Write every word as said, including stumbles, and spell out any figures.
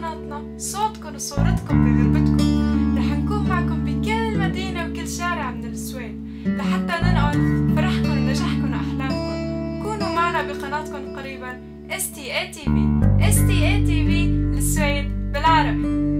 قناتنا صوتكم وصورتكم بغربتكم. رح نكون معكم بكل مدينة وكل شارع من السويد لحتى ننقل فرحكم ونجاحكم وأحلامكم. كونوا معنا بقناتكم قريبا إس تي إيه تي في. إس تي إيه تي في للسويد بالعربي.